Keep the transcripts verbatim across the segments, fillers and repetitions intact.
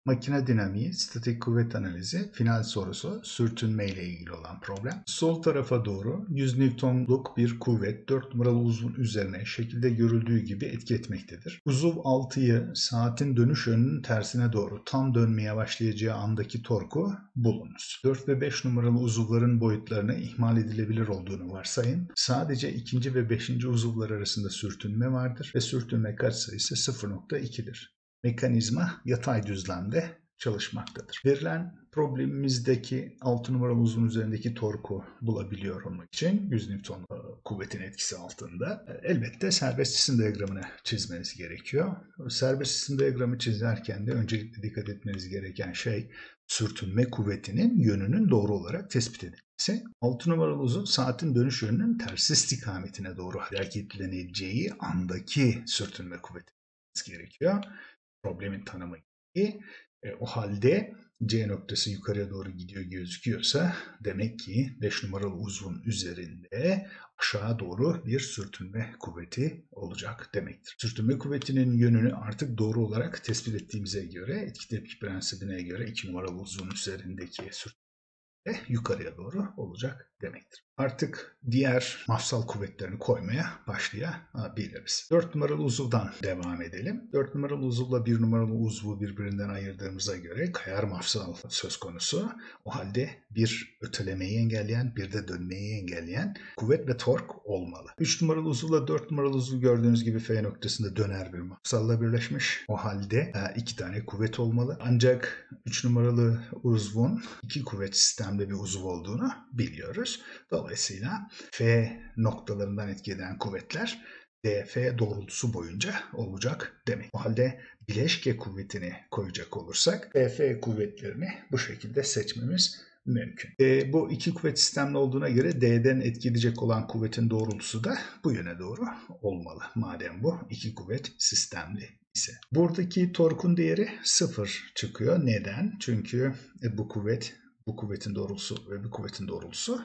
Makine dinamiği, statik kuvvet analizi, final sorusu, sürtünme ile ilgili olan problem. Sol tarafa doğru yüz Newton'luk bir kuvvet dört numaralı uzvun üzerine şekilde görüldüğü gibi etki etmektedir. Uzuv altıyı saatin dönüş yönünün tersine doğru tam dönmeye başlayacağı andaki torku bulunuz. dört ve beş numaralı uzuvların boyutlarını ihmal edilebilir olduğunu varsayın. Sadece ikinci ve beşinci uzuvlar arasında sürtünme vardır ve sürtünme katsayısı sıfır nokta iki'dir. Mekanizma yatay düzlemde çalışmaktadır. Verilen problemimizdeki altı numaralı uzvun üzerindeki torku bulabiliyor olmak için yüz Newton kuvvetin etkisi altında elbette serbest cisim diyagramını çizmeniz gerekiyor. Serbest cisim diyagramı çizerken de öncelikle dikkat etmeniz gereken şey sürtünme kuvvetinin yönünün doğru olarak tespit edilmesi. altı numaralı uzuv saatin dönüş yönünün tersi istikametine doğru hareketleneceği andaki sürtünme kuvveti gerekiyor. Problemin tanımı gibi. E, o halde C noktası yukarıya doğru gidiyor gözüküyorsa demek ki beş numaralı uzvun üzerinde aşağı doğru bir sürtünme kuvveti olacak demektir. Sürtünme kuvvetinin yönünü artık doğru olarak tespit ettiğimize göre etki tepki prensibine göre iki numaralı uzvun üzerindeki sürtünme yukarıya doğru olacak demektir. Artık diğer mafsal kuvvetlerini koymaya başlayabiliriz. dört numaralı uzuvdan devam edelim. dört numaralı uzuvla bir numaralı uzvu birbirinden ayırdığımıza göre kayar mafsal söz konusu. O halde bir ötelemeyi engelleyen, bir de dönmeyi engelleyen kuvvet ve tork olmalı. üç numaralı uzuvla dört numaralı uzvu gördüğünüz gibi F noktasında döner bir mafsalla birleşmiş. O halde iki tane kuvvet olmalı. Ancak üç numaralı uzvun iki kuvvet sistemli bir uzuv olduğunu biliyoruz. Dolayısıyla F noktalarından etki eden kuvvetler D F doğrultusu boyunca olacak demek. O halde bileşke kuvvetini koyacak olursak D F kuvvetlerini bu şekilde seçmemiz mümkün. E, bu iki kuvvet sistemli olduğuna göre D'den etki edecek olan kuvvetin doğrultusu da bu yöne doğru olmalı. Madem bu iki kuvvet sistemli ise. Buradaki torkun değeri sıfır çıkıyor. Neden? Çünkü e, bu kuvvet bu kuvvetin doğrultusu ve bu kuvvetin doğrultusu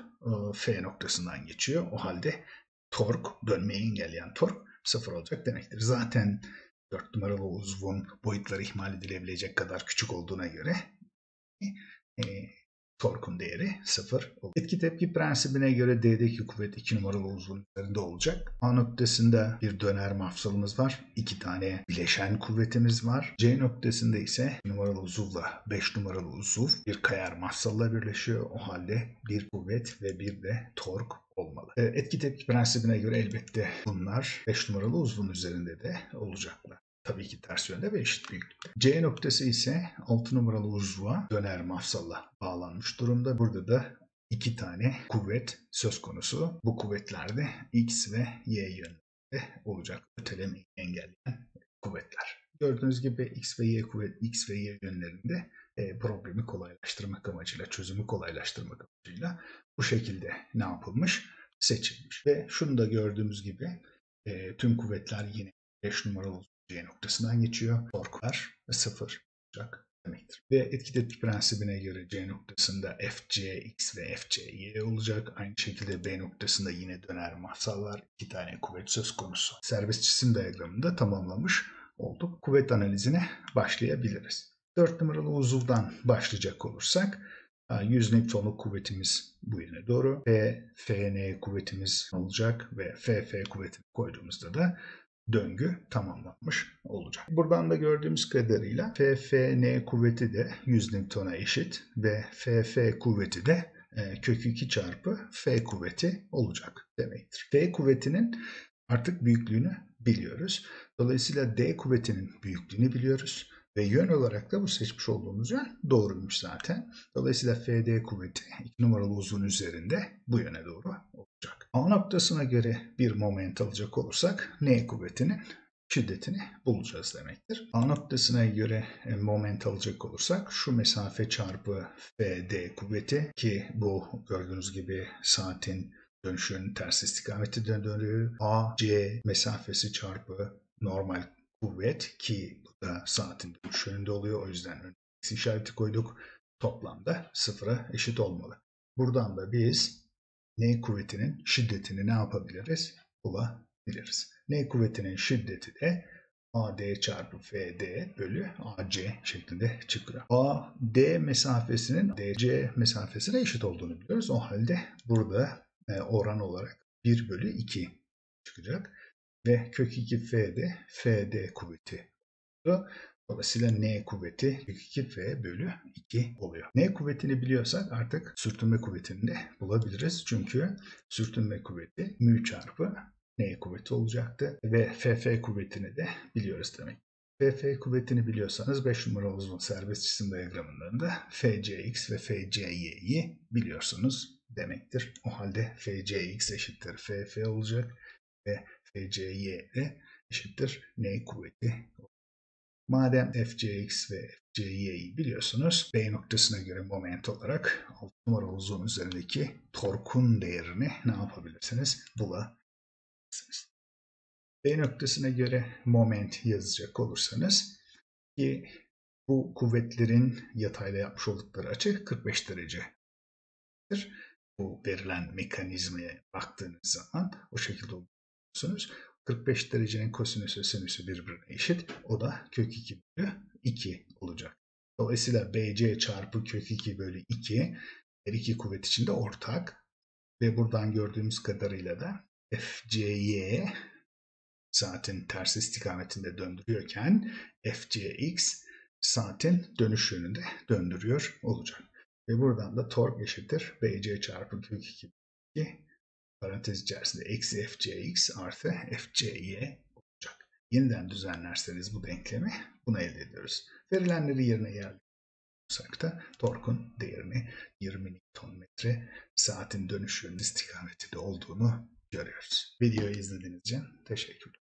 F noktasından geçiyor. O halde tork, dönmeyi engelleyen tork sıfır olacak demektir. Zaten dört numaralı uzvun boyutları ihmal edilebilecek kadar küçük olduğuna göre e, torkun değeri sıfır olur. Etki tepki prensibine göre D'deki kuvvet iki numaralı uzvun üzerinde olacak. A noktasında bir döner mafsalımız var. iki tane bileşen kuvvetimiz var. C noktasında ise bir numaralı uzuvla beş numaralı uzuv bir kayar mafsalla birleşiyor. O halde bir kuvvet ve bir de tork olmalı. Etki tepki prensibine göre elbette bunlar beş numaralı uzvun üzerinde de olacaklar. Tabii ki ters yönde ve eşit büyüklükte. C noktası ise altı numaralı uzvuğa döner mafsalla bağlanmış durumda. Burada da iki tane kuvvet söz konusu. Bu kuvvetler de X ve Y yönünde olacak. Ötelemeyi engelleyen kuvvetler. Gördüğünüz gibi X ve Y kuvvet, X ve Y yönlerinde e, problemi kolaylaştırmak amacıyla, çözümü kolaylaştırmak amacıyla bu şekilde ne yapılmış? Seçilmiş. Ve şunu da gördüğümüz gibi e, tüm kuvvetler yine beş numaralı C noktasından geçiyor. Torklar sıfır olacak demektir. Ve etki tepki prensibine göre C noktasında F C X ve F C Y olacak. Aynı şekilde B noktasında yine döner mafsal var. İki tane kuvvet söz konusu. Serbest cisim diyagramını da tamamlamış olduk. Kuvvet analizine başlayabiliriz. dört numaralı uzuvdan başlayacak olursak yüz Newton'luk kuvvetimiz bu yöne doğru ve F N kuvvetimiz olacak ve F F kuvvetini koyduğumuzda da döngü tamamlanmış olacak. Buradan da gördüğümüz kadarıyla F F N kuvveti de yüz Newton'a eşit ve F F kuvveti de kök iki çarpı F kuvveti olacak demektir. F kuvvetinin artık büyüklüğünü biliyoruz. Dolayısıyla D kuvvetinin büyüklüğünü biliyoruz. Ve yön olarak da bu seçmiş olduğumuz yön doğruymuş zaten. Dolayısıyla F D kuvveti iki numaralı uzun üzerinde bu yöne doğru olacak. A noktasına göre bir moment alacak olursak N kuvvetinin şiddetini bulacağız demektir. A noktasına göre moment alacak olursak şu mesafe çarpı F D kuvveti ki bu gördüğünüz gibi saatin dönüş yönünün ters istikametine dönüyor. A C mesafesi çarpı normal kuvvet ki bu da saatin dönüş yönünde oluyor. O yüzden eksi işareti koyduk. Toplamda sıfıra eşit olmalı. Buradan da biz N kuvvetinin şiddetini ne yapabiliriz? Bulabiliriz. N kuvvetinin şiddeti de A D çarpı F D bölü A C şeklinde çıkıyor. A D mesafesinin D C mesafesine eşit olduğunu biliyoruz. O halde burada e, oran olarak bir bölü iki çıkacak. Ve kök iki F de F D kuvveti. Dolayısıyla N kuvveti kök iki F bölü iki oluyor. N kuvvetini biliyorsak artık sürtünme kuvvetini de bulabiliriz. Çünkü sürtünme kuvveti mü çarpı N kuvveti olacaktı. Ve F F kuvvetini de biliyoruz demek. F F kuvvetini biliyorsanız beş numaralı uzun serbest cisim diyagramından da F C X ve F C Y'yi biliyorsunuz demektir. O halde F C X eşittir F F olacak ve F C Y de eşittir N kuvveti. Madem F C X ve F C Y'yi biliyorsunuz, B noktasına göre moment olarak altı numaralı uzun üzerindeki torkun değerini ne yapabilirsiniz? Bulabilirsiniz. B noktasına göre moment yazacak olursanız ki bu kuvvetlerin yatayla yapmış oldukları açı kırk beş derecedir. Bu verilen mekanizmaya baktığınız zaman o şekilde olursunuz. kırk beş derecenin kosinüsü sinüsü birbirine eşit. O da kök iki bölü iki olacak. Dolayısıyla B C çarpı kök iki bölü iki her iki kuvvet içinde ortak. Ve buradan gördüğümüz kadarıyla da F C Y saatin ters istikametinde döndürüyorken F C X saatin dönüş yönünde döndürüyor olacak. Ve buradan da tork eşittir B C çarpı kök iki bölü iki parantez içerisinde eksi F C X artı F C Y olacak. Yeniden düzenlerseniz bu denklemi bunu elde ediyoruz. Verilenleri yerine yerleştirirsek da torkun değerini yirmi Newton metre saatin dönüş yönü istikametinde olduğunu görüyoruz. Videoyu izlediğiniz için teşekkürler.